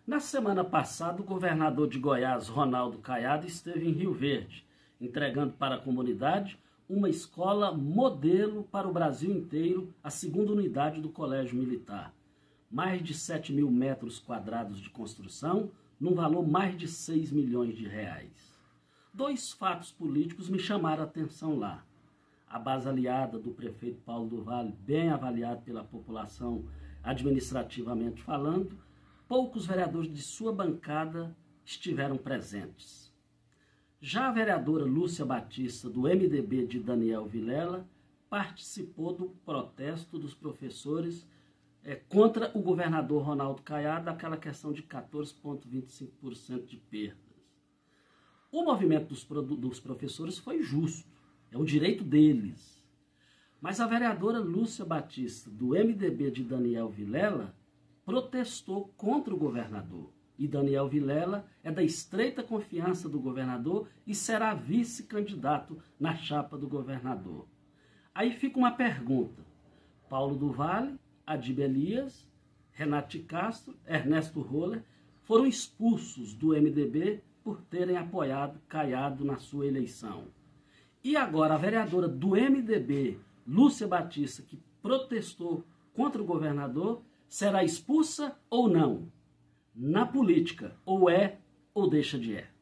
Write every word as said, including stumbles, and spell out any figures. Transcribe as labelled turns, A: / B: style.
A: Na semana passada, o governador de Goiás, Ronaldo Caiado, esteve em Rio Verde, entregando para a comunidade uma escola modelo para o Brasil inteiro, a segunda unidade do Colégio Militar. Mais de sete mil metros quadrados de construção, num valor mais de seis milhões de reais. Dois fatos políticos me chamaram a atenção lá. A base aliada do prefeito Paulo do Vale, bem avaliado pela população administrativamente falando, poucos vereadores de sua bancada estiveram presentes. Já a vereadora Lúcia Batista, do M D B de Daniel Vilela, participou do protesto dos professores é, contra o governador Ronaldo Caiado, daquela questão de quatorze vírgula vinte e cinco por cento de perdas. O movimento dos, dos professores foi justo, é o direito deles. Mas a vereadora Lúcia Batista, do M D B de Daniel Vilela, protestou contra o governador. E Daniel Vilela é da estreita confiança do governador e será vice-candidato na chapa do governador. Aí fica uma pergunta. Paulo do Vale, Adib Elias, Renato Castro, Ernesto Roller foram expulsos do M D B por terem apoiado Caiado na sua eleição. E agora a vereadora do M D B, Lúcia Batista, que protestou contra o governador, será expulsa ou não? Na política, ou é ou deixa de é.